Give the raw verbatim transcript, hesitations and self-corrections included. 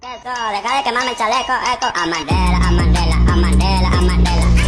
Eso, deja de quemarme el chaleco, esto. A Mandela, a Mandela, a Mandela, a Mandela.